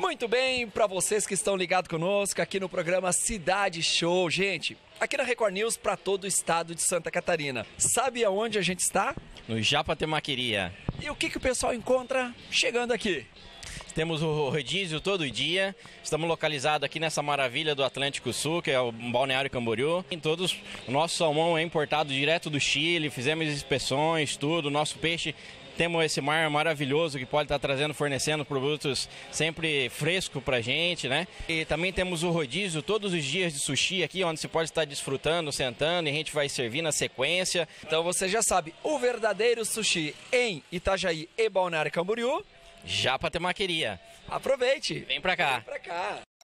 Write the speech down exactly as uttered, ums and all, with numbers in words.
Muito bem, para vocês que estão ligados conosco aqui no programa Cidade Show. Gente, aqui na Record News para todo o estado de Santa Catarina. Sabe aonde a gente está? No Japa Temaqueria. E o que, que o pessoal encontra chegando aqui? Temos o rodízio todo dia. Estamos localizados aqui nessa maravilha do Atlântico Sul, que é o Balneário Camboriú. Em todos, o nosso salmão é importado direto do Chile, fizemos inspeções, tudo. O nosso peixe, temos esse mar maravilhoso que pode estar trazendo, fornecendo produtos sempre frescos pra gente, né? E também temos o rodízio todos os dias de sushi aqui, onde você pode estar desfrutando, sentando, e a gente vai servir na sequência. Então você já sabe, o verdadeiro sushi em Itajaí e Balneário Camboriú. Japa Temaqueria. Aproveite! Vem pra cá. Vem pra cá.